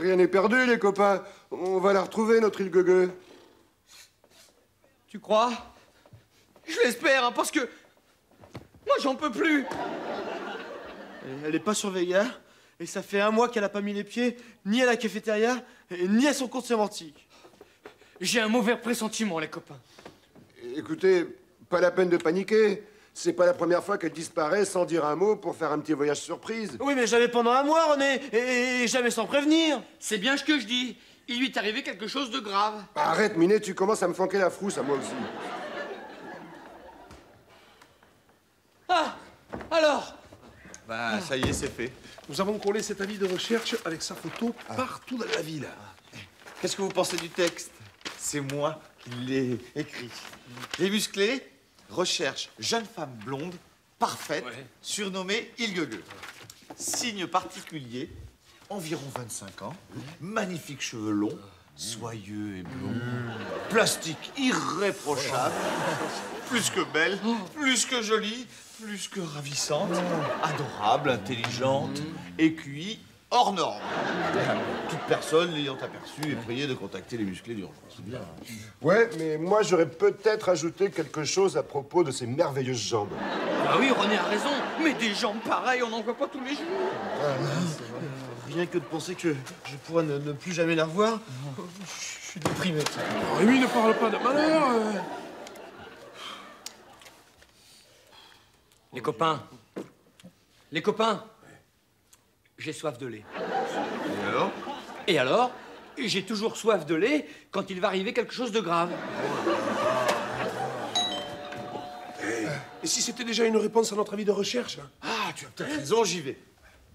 Rien n'est perdu, les copains. On va la retrouver, notre île Gueux. Tu crois? Je l'espère, hein, parce que... Moi, j'en peux plus. Elle est pas surveillée, hein, et ça fait 1 mois qu'elle a pas mis les pieds ni à la cafétéria, ni à son compte sémantique. J'ai un mauvais pressentiment, les copains. Écoutez, pas la peine de paniquer. C'est pas la première fois qu'elle disparaît sans dire un mot pour faire un petit voyage surprise. Oui, mais jamais pendant 1 mois, René, et jamais sans prévenir. C'est bien ce que je dis. Il lui est arrivé quelque chose de grave. Arrête, Minet, tu commences à me flanquer la frousse, à moi aussi. Ah! Alors? Bah, ça y est, c'est fait. Nous avons collé cet avis de recherche avec sa photo partout dans la ville. Qu'est-ce que vous pensez du texte? C'est moi qui l'ai écrit. Les musclés recherchent jeune femme blonde, parfaite, surnommée île Gueux. Signe particulier, environ 25 ans, magnifiques cheveux longs, soyeux et blonds, plastique irréprochable, plus que belle, plus que jolie, plus que ravissante, adorable, intelligente, et QI hors norme. Toute personne l'ayant aperçue est priée de contacter les musclés d'urgence. C'est bien. Ouais, mais moi, j'aurais peut-être ajouté quelque chose à propos de ces merveilleuses jambes. Ah oui, René a raison. Mais des jambes pareilles, on n'en voit pas tous les jours. Rien que de penser que je pourrais ne plus jamais la revoir, je suis déprimé. Rémi, ne parle pas de malheur. Les copains. Les copains. J'ai soif de lait. Et alors? Et alors? J'ai toujours soif de lait quand il va arriver quelque chose de grave. Et si c'était déjà une réponse à notre avis de recherche? Ah, tu as peut-être raison, j'y vais.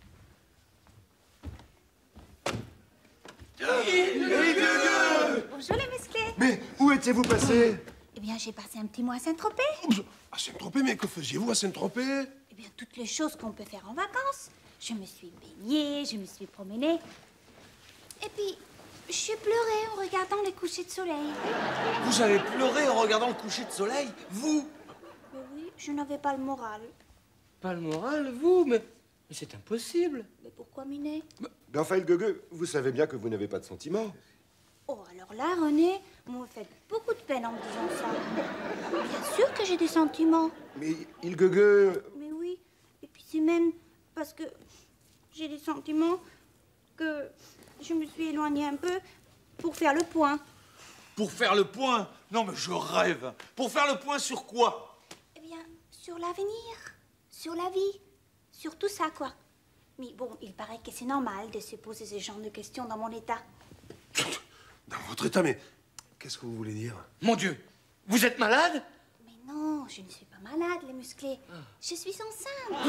Bonjour les musclés. Mais où étiez-vous passé? Eh bien, j'ai passé un petit mois à Saint-Tropez. À Saint-Tropez, mais que faisiez-vous à Saint-Tropez? Eh bien, toutes les choses qu'on peut faire en vacances. Je me suis baignée, je me suis promenée. Et puis, j'ai pleuré en regardant les couchers de soleil. Vous avez pleuré en regardant le coucher de soleil, vous? Mais oui, je n'avais pas le moral. Pas le moral, vous? Mais c'est impossible. Mais pourquoi, Minet? Mais enfin, île Gueux, vous savez bien que vous n'avez pas de sentiments. Oh, alors là, René, vous me faites beaucoup de peine en me disant ça. Bien sûr que j'ai des sentiments. Mais île Gueux... Mais oui, et puis c'est même parce que j'ai des sentiments que je me suis éloignée un peu pour faire le point. Pour faire le point? Non, mais je rêve. Pour faire le point sur quoi? Eh bien, sur l'avenir, sur la vie, sur tout ça, quoi. Mais bon, il paraît que c'est normal de se poser ce genre de questions dans mon état. Dans votre état, mais qu'est-ce que vous voulez dire? Mon Dieu, vous êtes malade? Mais non, je ne suis pas malade, les musclés. Je suis enceinte.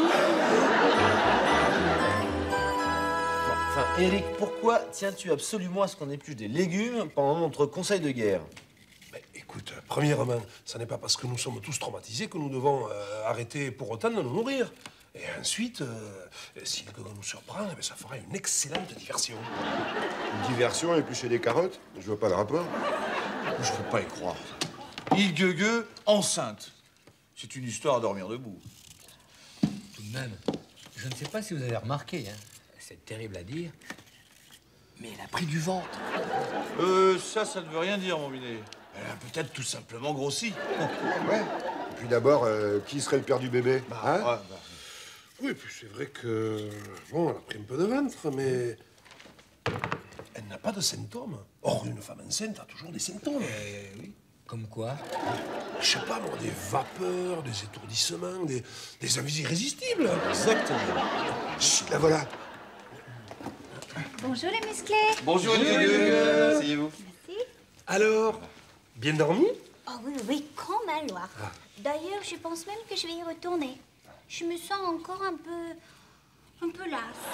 Enfin, Eric, pourquoi tiens-tu absolument à ce qu'on épluche des légumes pendant notre conseil de guerre? Mais écoute, premièrement, ça n'est pas parce que nous sommes tous traumatisés que nous devons arrêter pour autant de nous nourrir. Et ensuite, si le Gueux nous surprend, eh bien, ça fera une excellente diversion. Une diversion, éplucher des carottes? Je vois pas le rapport. Je peux pas y croire. île Gueux enceinte. C'est une histoire à dormir debout. Tout de même, je ne sais pas si vous avez remarqué, hein, c'est terrible à dire, mais elle a pris du ventre. Ça ne veut rien dire, mon Minet. Elle a peut-être tout simplement grossi. Ouais. Et puis d'abord, qui serait le père du bébé? Hein? Oui, puis c'est vrai que... Bon, elle a pris un peu de ventre, mais... Elle n'a pas de symptômes. Or, une femme enceinte a toujours des symptômes. Oui. Comme quoi? Je sais pas, moi, des vapeurs, des étourdissements, des envies irrésistibles. Exactement. Chut, la voilà. Bonjour, les musclés. Bonjour, île Gueux. Asseyez-vous. Merci. Alors, bien dormi? Oh oui, oui, comme un Loire. D'ailleurs, je pense même que je vais y retourner. Je me sens encore un peu lasse.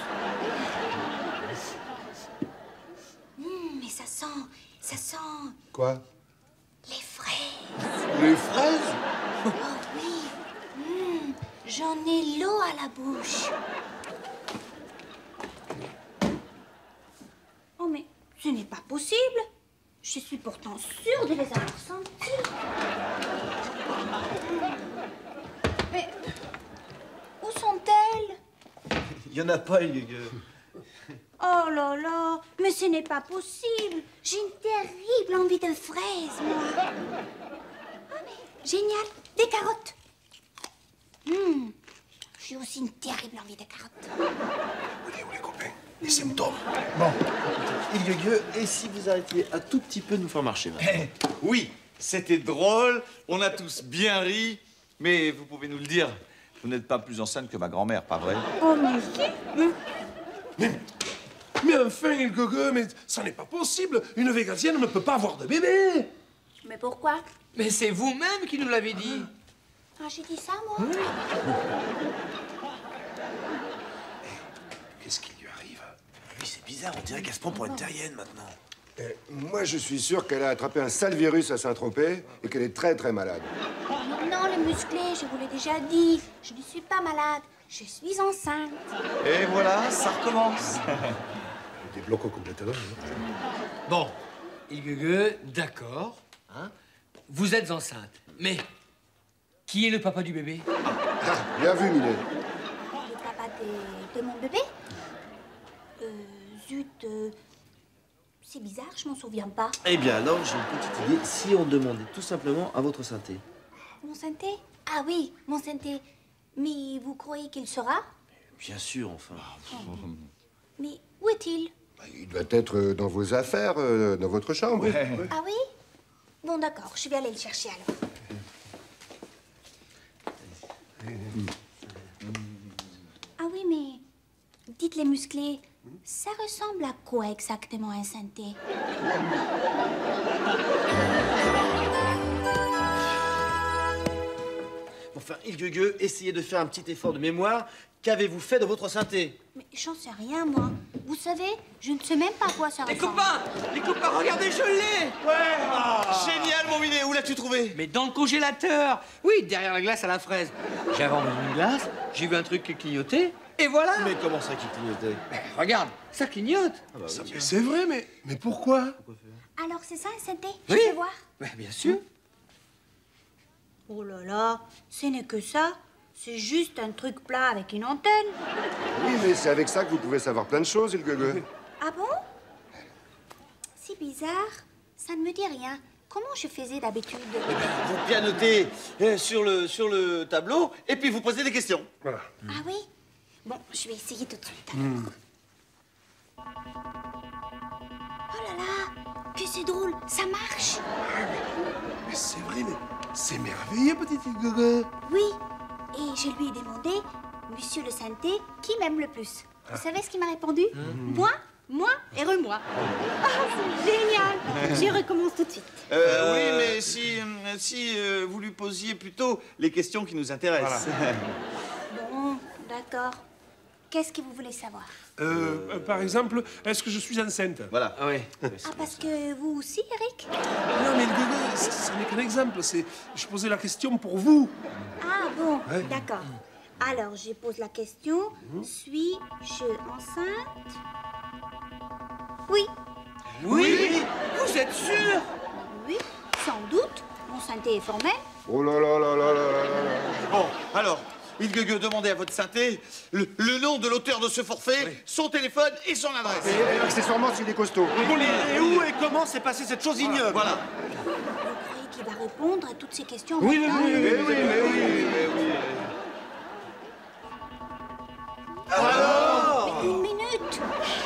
Mais ça sent... Quoi? les fraises. Les fraises? Oh oui. J'en ai l'eau à la bouche. Oh, mais ce n'est pas possible. Je suis pourtant sûre de les avoir senties. Mais où sont-elles? Il y en a pas, île Gueux. Oh là là, mais ce n'est pas possible. J'ai une terrible envie de fraises, moi. Ah mais, génial, des carottes. J'ai aussi une terrible envie de carottes. Où les copains? Les symptômes. Bon, Ilgueux, et si vous arrêtiez un tout petit peu de nous faire marcher maintenant? Oui, c'était drôle, on a tous bien ri, mais vous pouvez nous le dire, vous n'êtes pas plus enceinte que ma grand-mère, pas vrai? Oh mais si. Mais enfin, Ilgueux, mais ça n'est pas possible. Une végasienne ne peut pas avoir de bébé. Mais pourquoi? Mais c'est vous-même qui nous l'avez dit. Ah, j'ai dit ça, moi. Qu'est-ce qui lui arrive? Oui, c'est bizarre, on dirait qu'elle se prend pour une terrienne maintenant. Moi, je suis sûr qu'elle a attrapé un sale virus à Saint-Tropez et qu'elle est très très malade. Non, les musclés, je vous l'ai déjà dit. Je ne suis pas malade. Je suis enceinte. Et voilà, ça recommence. Débloque complètement. Bon, Ilgueux, d'accord, hein. Vous êtes enceinte. Mais qui est le papa du bébé? Bien vu, Minet. Le papa de mon bébé? Zut, c'est bizarre, je m'en souviens pas. Eh bien alors, j'ai une petite idée. Si on demandait tout simplement à votre synthé? Mon synthé? Ah oui, mon synthé. Mais vous croyez qu'il sera? Bien sûr, enfin. Mais où est-il? Il doit être dans vos affaires, dans votre chambre. Ah oui? Bon, d'accord, je vais aller le chercher alors. Ah oui, mais dites les musclés, ça ressemble à quoi exactement un synthé? Enfin, Ilgueux, essayez de faire un petit effort de mémoire. Qu'avez-vous fait de votre synthé? Mais j'en sais rien, moi. Vous savez, je ne sais même pas à quoi ça Les ressemble. copains, regardez, je l'ai. Génial, mon Minet, où l'as-tu trouvé? Mais dans le congélateur. Oui, derrière la glace à la fraise. J'avais envie d'une glace, j'ai vu un truc qui clignotait, et voilà. Mais comment ça qui clignotait? Regarde, ça clignote. Ça, mais c'est vrai, mais pourquoi? Alors, c'est ça un synthé? Oui. Je vais voir. Ouais, bien sûr. Oh là là, ce n'est que ça. C'est juste un truc plat avec une antenne. Oui, mais c'est avec ça que vous pouvez savoir plein de choses, Ilgueux. Ah bon? C'est bizarre. Ça ne me dit rien. Comment je faisais d'habitude? Vous pianotez sur le tableau et puis vous posez des questions. Voilà. Ah oui? Bon, je vais essayer tout de suite. Alors. Oh là là, que c'est drôle, ça marche. Mais c'est vrai, mais c'est merveilleux, petit Ilgueux. Oui, et je lui ai demandé, Monsieur le synthé, qui m'aime le plus? Vous savez ce qu'il m'a répondu? Moi et remoi. Ah, c'est génial. Je recommence tout de suite. Oui, mais si vous lui posiez plutôt les questions qui nous intéressent. Bon, d'accord. Qu'est-ce que vous voulez savoir? Par exemple, est-ce que je suis enceinte? Voilà. Ah oui. Ah, parce que vous aussi, Eric? Non, mais Ilgueux, ce n'est qu'un exemple. Je posais la question pour vous. Ah bon, d'accord. Alors, je pose la question. Suis-je enceinte? Oui. Oui. Vous êtes sûr? Oui, sans doute. Mon synthé est formel. Oh là là là là là là là. Bon, alors, Ilgueux, demandez à votre synthé le nom de l'auteur de ce forfait, son téléphone et son adresse. Et accessoirement, s'il est costaud. Et où et comment s'est passée cette chose ignoble? Voilà. Vous croyez qu'il va répondre à toutes ces questions? Oui, maintenant? Mais une minute.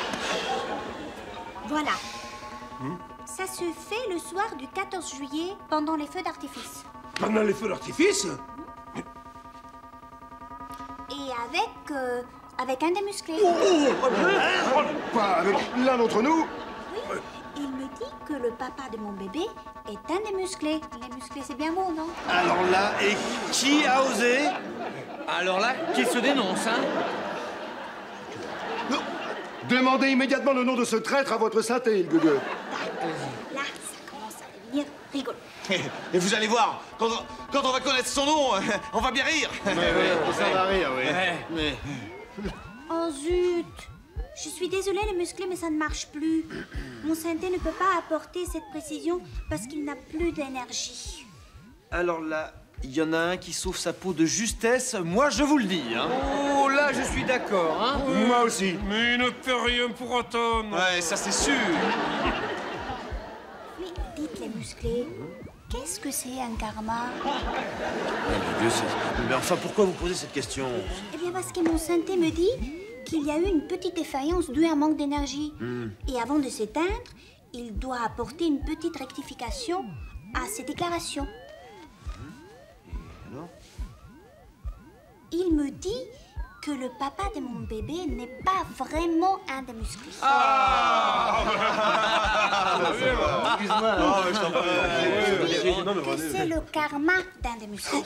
Voilà. Ça se fait le soir du 14 juillet pendant les feux d'artifice. Pendant les feux d'artifice? Et avec un des musclés. Pas avec l'un d'entre nous. Oui, il me dit que le papa de mon bébé est un des musclés. Les musclés, c'est bien beau, non? Alors là, et qui a osé? Alors là, qui se dénonce, hein? Demandez immédiatement le nom de ce traître à votre synthé, Ilgueux. Là, ça commence à devenir rigolo. Et vous allez voir, quand on va connaître son nom, on va bien rire. Ça va rire, oui. Mais... Oh zut! Je suis désolée, les musclés, mais ça ne marche plus. Mon synthé ne peut pas apporter cette précision parce qu'il n'a plus d'énergie. Alors là, il y en a un qui sauve sa peau de justesse, moi je vous le dis. Hein. Oh, là, je suis d'accord, hein. Moi aussi. Mais il ne peut rien pour Anton. Ouais, ça c'est sûr. Mais dites les musclés, qu'est-ce que c'est un karma? Mais enfin, pourquoi vous posez cette question? Eh bien parce que mon synthé me dit qu'il y a eu une petite défaillance due à un manque d'énergie. Et avant de s'éteindre, il doit apporter une petite rectification à ses déclarations. Il me dit que le papa de mon bébé n'est pas vraiment un des musclés. Que c'est le karma d'un des musclés.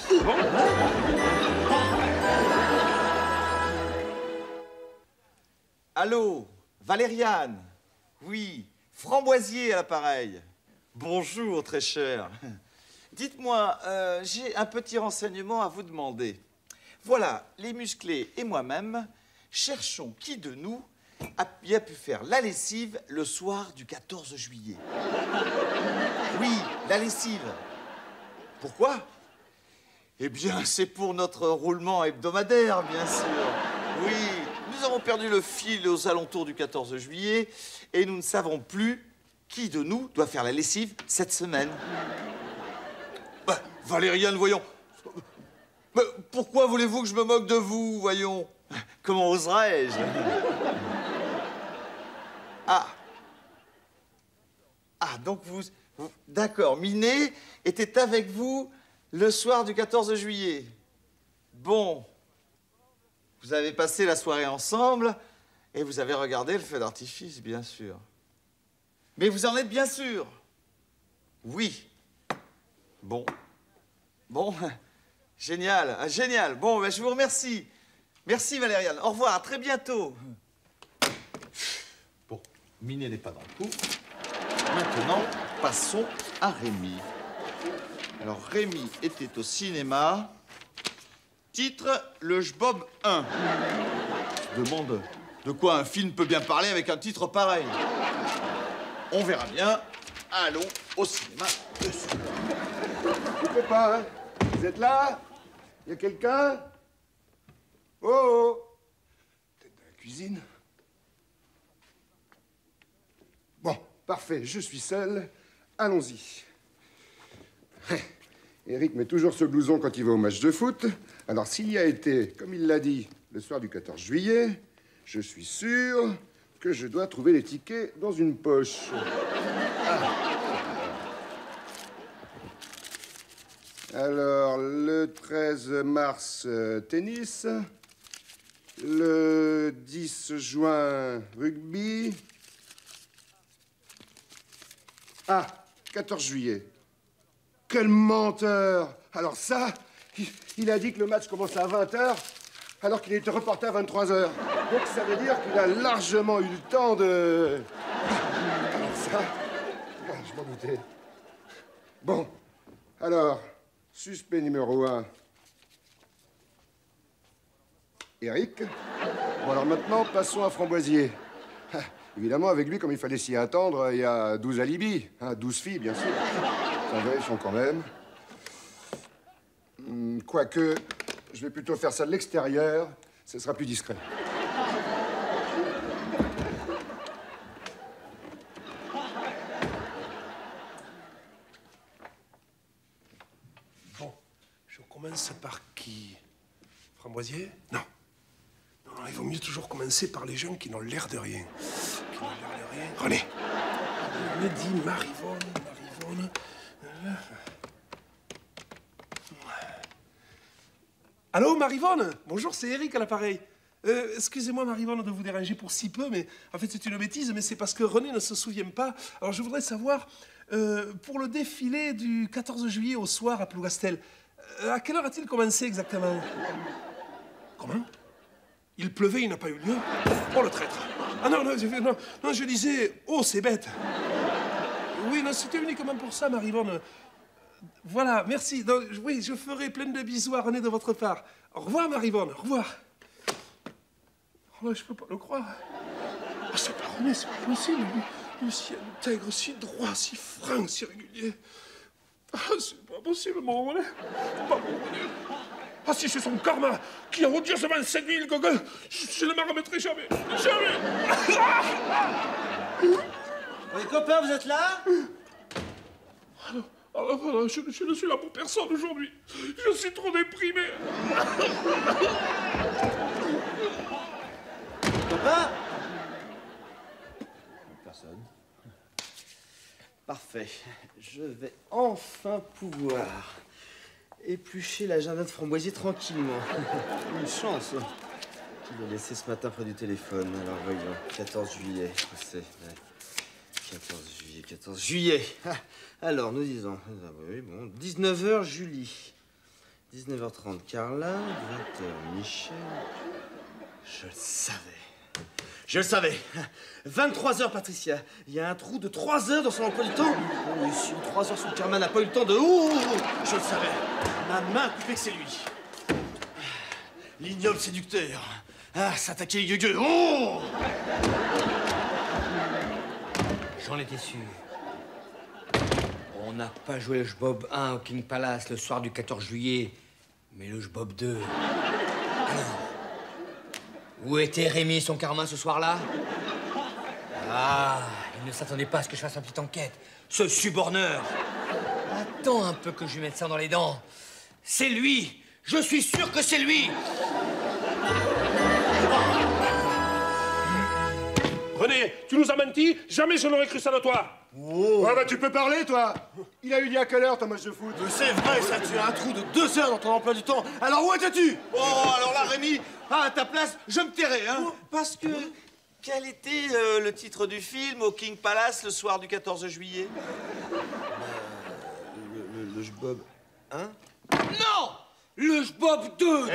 Allô, Valériane? Oui, Framboisier à l'appareil. Bonjour, très cher. Dites-moi, j'ai un petit renseignement à vous demander. Voilà, les musclés et moi-même cherchons qui de nous a bien pu faire la lessive le soir du 14 juillet. Oui, la lessive. Pourquoi? Eh bien, c'est pour notre roulement hebdomadaire, bien sûr. Oui, nous avons perdu le fil aux alentours du 14 juillet et nous ne savons plus qui de nous doit faire la lessive cette semaine. Bah, Valériane, voyons. Mais pourquoi voulez-vous que je me moque de vous, voyons? Comment oserais-je? Ah. Ah, donc vous d'accord, Minet était avec vous le soir du 14 juillet. Bon. Vous avez passé la soirée ensemble et vous avez regardé le feu d'artifice, bien sûr. Mais vous en êtes bien sûr? Oui. Bon. Bon. Génial, génial. Bon, ben, je vous remercie. Merci, Valériane. Au revoir, à très bientôt. Bon, Minet n'est pas dans le coup. Maintenant, passons à Rémi. Alors, Rémi était au cinéma. Titre, le Jbob 1. Je me demande de quoi un film peut bien parler avec un titre pareil. On verra bien. Allons au cinéma de suite. Les copains, vous êtes là? Y a quelqu'un? Oh, oh. Peut-être dans la cuisine? Bon, parfait, je suis seul. Allons-y. Eric met toujours ce blouson quand il va au match de foot. Alors, s'il y a été, comme il l'a dit, le soir du 14 juillet, je suis sûr que je dois trouver les tickets dans une poche. Alors, le 13 mars, tennis. Le 10 juin, rugby. Ah, 14 juillet. Quel menteur! Alors ça, il a dit que le match commence à 20h, alors qu'il était reporté à 23h. Donc ça veut dire qu'il a largement eu le temps de... Alors ça, je m'en doutais. Bon, alors... Suspect numéro 1. Eric. Bon, alors maintenant, passons à Framboisier. Ah, évidemment, avec lui, comme il fallait s'y attendre, il y a 12 alibis. Hein, 12 filles, bien sûr. Ça vérifie quand même. Quoique, je vais plutôt faire ça de l'extérieur. Ce sera plus discret. On commence par qui? Framboisier? Non. Non, il vaut mieux toujours commencer par les gens qui n'ont l'air de rien. Qui n'ont l'air de rien. René. On me dit Marivonne. Allô, Marivonne? Bonjour, c'est Eric à l'appareil. Excusez-moi, Marivonne, de vous déranger pour si peu, mais en fait, c'est une bêtise, mais c'est parce que René ne se souvient pas. Alors, je voudrais savoir, pour le défilé du 14 juillet au soir à Plougastel, à quelle heure a-t-il commencé exactement? Comment? Il pleuvait, il n'a pas eu lieu? Oh, le traître! Ah non, je disais, oh, c'est bête! Oui, non, c'était uniquement pour ça, Marivonne. Voilà, merci. Donc, oui, je ferai plein de bisous à René de votre part. Au revoir, Marivonne, au revoir. Oh, je peux pas le croire. Oh, c'est pas René, c'est pas possible. Lui, si intègre, si droit, si franc, si régulier. Ah, c'est pas possible, mon René. Pas mon René. Ah, si c'est son karma qui a redit ce 27 000, je ne me remettrai jamais. Jamais. Les copains, vous êtes là? Alors voilà, je ne suis là pour personne aujourd'hui. Je suis trop déprimé. Copains? Personne. Parfait. Je vais enfin pouvoir éplucher l'agenda de Framboisier tranquillement. Une chance qu'il a laissé ce matin près du téléphone. Alors voyons, 14 juillet, c'est... 14 juillet. Ah, alors, nous disons... Oui, bon, 19h, Julie. 19h30, Carla. 20h, Michel. Je le savais. Je le savais. 23h, Patricia. Il y a un trou de 3 heures dans son emploi du temps. Oh, si 3 heures, son karma n'a pas eu le temps de... Oh, je le savais. Ma main coupée, que c'est lui. L'ignoble séducteur. Ah, s'attaquer les gueux. Oh! J'en étais sûr. On n'a pas joué le Jbob 1 au King Palace le soir du 14 juillet, mais le Jbob 2. Alors, où était Rémi et son karma ce soir-là? Ah, il ne s'attendait pas à ce que je fasse une petite enquête. Ce suborneur. Attends un peu que je lui mette ça dans les dents. C'est lui. Je suis sûr que c'est lui. René, tu nous as menti. Jamais je n'aurais cru ça de toi. Oh. Ah bah tu peux parler, toi. Il a eu lieu à quelle heure, ton match de foot? C'est vrai, ça, tu as un trou de 2 heures dans ton emploi du temps. Alors où étais-tu? Oh, alors là, Rémi, à ta place, je me tairai, hein. Parce que... Quel était le titre du film au King Palace le soir du 14 juillet? Le Jbob 1? Non! Le Jbob 2!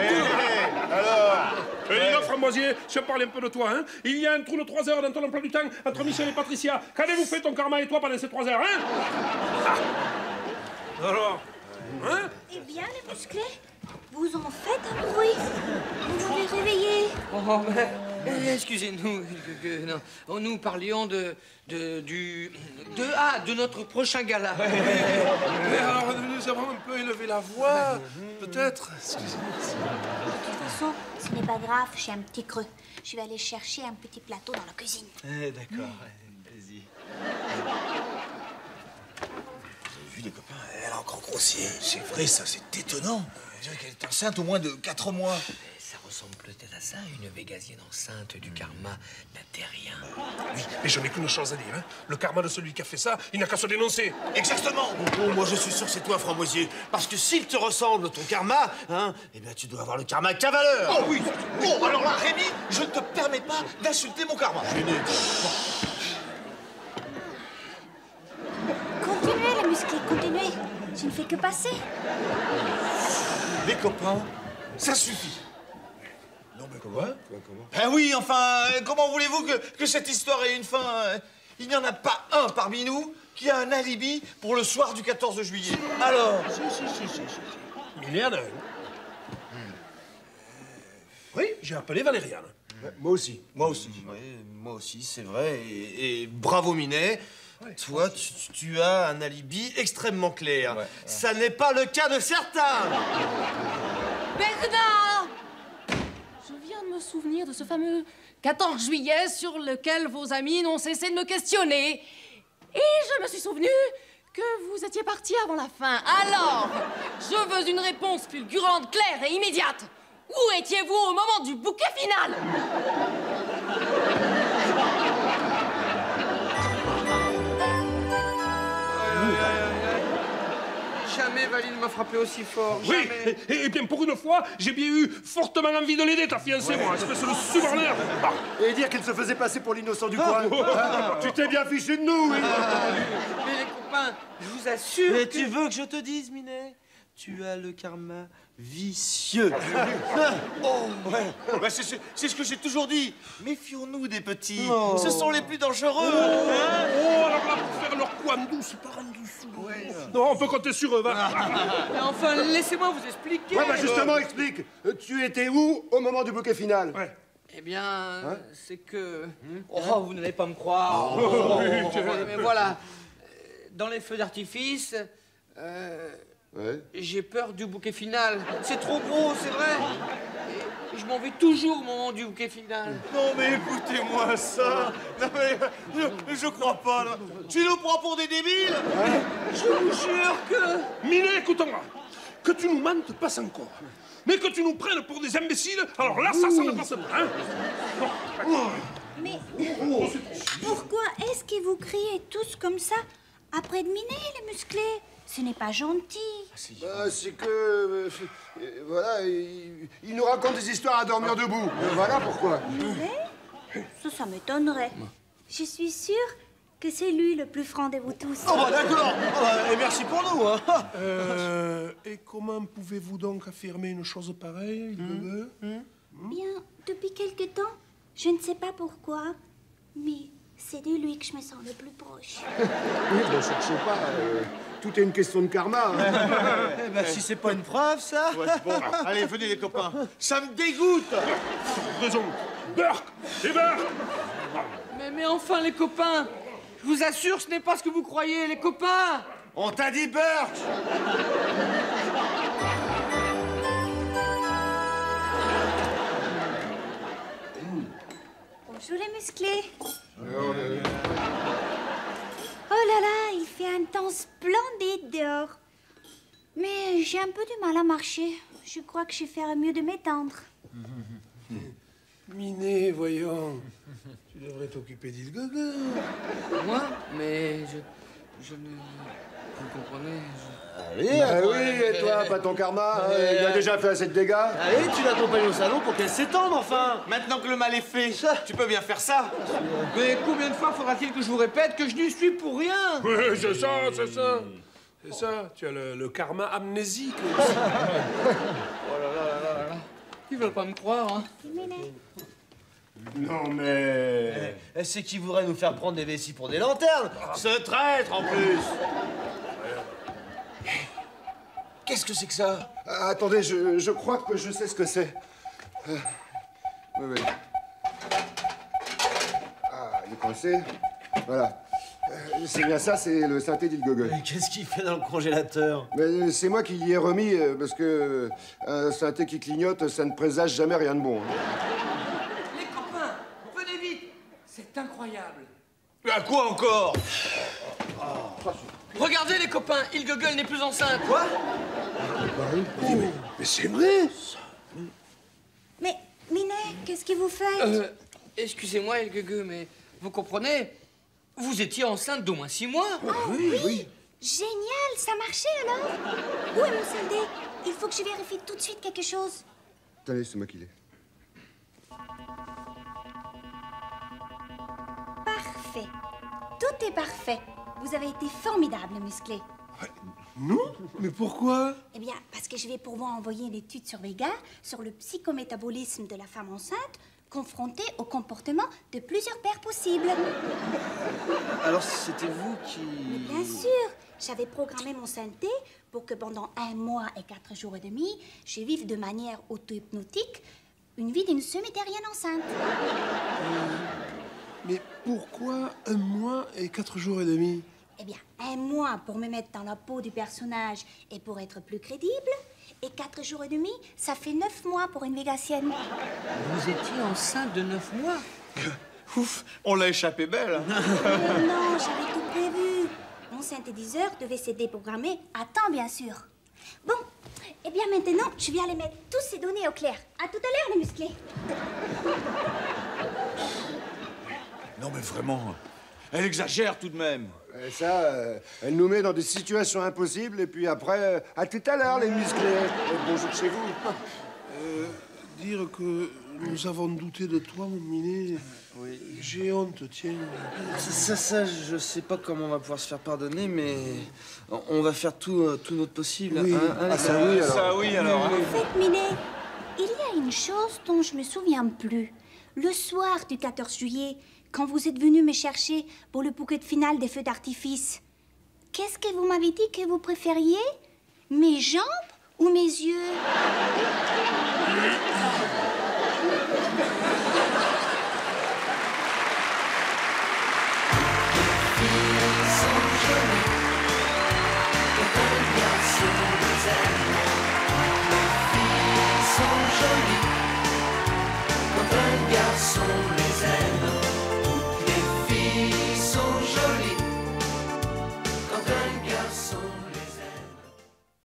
Dis donc, Framboisier, je parle un peu de toi, hein. Il y a un trou de 3 heures dans ton emploi du temps entre Michel et Patricia. Qu'avez-vous fait, ton karma et toi, pendant ces 3 heures, hein? Ah. Alors, hein? Eh bien, les musclés, vous en faites un bruit. Vous m'avez réveillé. Oh, excusez-nous, non. Oh, nous parlions de notre prochain gala. Mais alors, nous avons un peu élevé la voix, peut-être. Excusez-moi. De toute façon, ce n'est pas grave, j'ai un petit creux. Je vais aller chercher un petit plateau dans la cuisine. D'accord, vas-y. Vous avez vu, les copains, elle a encore grossi. C'est vrai, ça, c'est étonnant. Je dirais qu'elle est enceinte au moins de 4 mois. Ça ressemble peut-être à ça, une végasienne enceinte du karma d'un terrien. Oui, mais je n'ai qu'une chose à dire, hein. Le karma de celui qui a fait ça, il n'a qu'à se dénoncer. Exactement. Oh, moi, je suis sûr que c'est toi, Framboisier. Parce que s'il te ressemble, ton karma, hein, eh bien, tu dois avoir le karma cavaleur. Oh oui. Bon, alors là, Rémi, je ne te permets pas d'insulter mon karma. Continuez, les musclés, continuez. Je ne fais que passer. Les copains, ça suffit. Non, mais comment? Ben oui, enfin, comment voulez-vous que cette histoire ait une fin? Il n'y en a pas un parmi nous qui a un alibi pour le soir du 14 juillet. Alors? Si. Il y en a un. Oui, j'ai appelé Valériane. Moi aussi. Moi aussi, c'est vrai. Et bravo, Minet. Toi, tu as un alibi extrêmement clair. Ça n'est pas le cas de certains. Bernard! Je viens de me souvenir de ce fameux 14 juillet sur lequel vos amis n'ont cessé de me questionner. Et je me suis souvenu que vous étiez parti avant la fin. Alors, je veux une réponse fulgurante, claire et immédiate. Où étiez-vous au moment du bouquet final? Jamais Valine m'a frappé aussi fort. Oui, Jamais. et bien pour une fois, j'ai bien eu fortement envie de l'aider, ta fiancée, moi, espèce de suborneur. Et dire qu'elle se faisait passer pour l'innocent du coin. Hein? Tu t'es bien fichu de nous, oui. Mais les copains, je vous assure Mais que... tu veux que je te dise, Minet? Tu as le karma vicieux. Ouais, c'est ce que j'ai toujours dit. Méfions-nous des petits. Ce sont les plus dangereux. Oh, alors là, pour faire leur coin douce, par en dessous. Non, on peut compter sur eux, va. Mais enfin, laissez-moi vous expliquer. Ouais, bah justement, explique. Tu étais où au moment du bouquet final? Ouais. Eh bien, c'est que... Oh, vous n'allez pas me croire. Mais voilà, dans les feux d'artifice, Ouais. J'ai peur du bouquet final. C'est trop gros, c'est vrai. Et je m'en vais toujours au moment du bouquet final. Non mais écoutez-moi ça. Non mais je crois pas là. Tu nous prends pour des débiles? Je vous jure que... Minet, écoute-moi. Que tu nous mentes, passe encore. Mais que tu nous prennes pour des imbéciles, alors là, ça ne passe pas, hein. Mais pourquoi est-ce que vous criez tous comme ça après de Minet, les musclés? Ce n'est pas gentil. C'est que... voilà, il nous raconte des histoires à dormir debout. Voilà pourquoi. Minet? Ça m'étonnerait. Je suis sûre que c'est lui le plus franc de vous tous. Oh bah d'accord. Oh, bah, et merci pour nous, hein. Et comment pouvez-vous donc affirmer une chose pareille, Bien, depuis quelque temps, je ne sais pas pourquoi, mais c'est de lui que je me sens le plus proche. Oui, ne cherchez pas. Tout est une question de karma. Hein. Eh ben, si c'est pas une preuve, ça. Ouais, bon, allez, venez les copains. Ça me dégoûte. Raison. Burke et Burke. Mais enfin, les copains, je vous assure, ce n'est pas ce que vous croyez, les copains. On t'a dit Burke. Bonjour les musclés. Oh là là, il fait un temps splendide dehors. Mais j'ai un peu du mal à marcher. Je crois que je ferais mieux de m'étendre. Minet, voyons. Tu devrais t'occuper d'Ilgogo. Moi? Mais je ne... Vous comprenez Allez, Ah oui, et toi, pas ton karma. Hein, il a déjà fait assez de dégâts. allez, tu l'accompagnes au salon pour qu'elle s'étende, enfin. Maintenant que le mal est fait, tu peux bien faire ça. Mais combien de fois faudra-t-il que je vous répète que je n'y suis pour rien? Oui, c'est ça, c'est ça. C'est ça, tu as le karma amnésique aussi. Ils veulent pas me croire, hein. Minet. Non, mais... C'est qui voudrait nous faire prendre des vessies pour des lanternes. Ce traître, en plus. Qu'est-ce que c'est que ça? Ah, attendez, je crois que je sais ce que c'est. Oui, oui. Ah, il est coincé. Voilà. C'est bien ça, c'est le synthé d'Ilgogo. Mais qu'est-ce qu'il fait dans le congélateur? Mais c'est moi qui l'y ai remis, parce que un synthé qui clignote, ça ne présage jamais rien de bon. Hein. Les copains, venez vite. C'est incroyable. À quoi encore? Regardez les copains, Ilgogol n'est plus enceinte. Quoi? Mais c'est vrai. Mais, Minet, qu'est-ce que vous faites? Excusez-moi, Ilgogol, mais vous comprenez? Vous étiez enceinte d'au moins 6 mois. Oui. Génial, ça marchait alors? Où est mon synthé? Il faut que je vérifie tout de suite quelque chose. Attendez, c'est moi qui l'ai. Parfait. Tout est parfait. Vous avez été formidable, musclé. Non? Mais pourquoi? Eh bien, parce que je vais pour vous envoyer une étude sur Vega sur le psychométabolisme de la femme enceinte confrontée au comportement de plusieurs pères possibles. Alors, c'était vous qui... Bien sûr, j'avais programmé mon synthé pour que pendant 1 mois et 4 jours et demi, je vive de manière auto-hypnotique une vie d'une semi-terrienne enceinte. Mais pourquoi 1 mois et 4 jours et demi? Eh bien, 1 mois pour me mettre dans la peau du personnage et pour être plus crédible, et 4 jours et demi, ça fait 9 mois pour une végasienne. Vous étiez enceinte de 9 mois. Ouf, on l'a échappé belle. Non, j'avais tout prévu. Mon synthétiseur devait se déprogrammer à temps, bien sûr. Bon, eh bien maintenant, je vais aller mettre toutes ces données au clair. À tout à l'heure, les musclés. Non mais vraiment, elle exagère tout de même. Et ça, elle nous met dans des situations impossibles, et puis après, à tout à l'heure, les musclés. Et bonjour chez vous. Dire que nous avons douté de toi, mon Minet. Oui. J'ai honte, tiens. Ça, je sais pas comment on va pouvoir se faire pardonner, mais on va faire tout notre possible. Oui. Hein, Ça oui, alors. Ça oui alors. hein. En fait, Minet, il y a une chose dont je me souviens plus. Le soir du 14 juillet, quand vous êtes venu me chercher pour le bouquet de finale des feux d'artifice, qu'est-ce que vous m'avez dit que vous préfériez? Mes jambes ou mes yeux?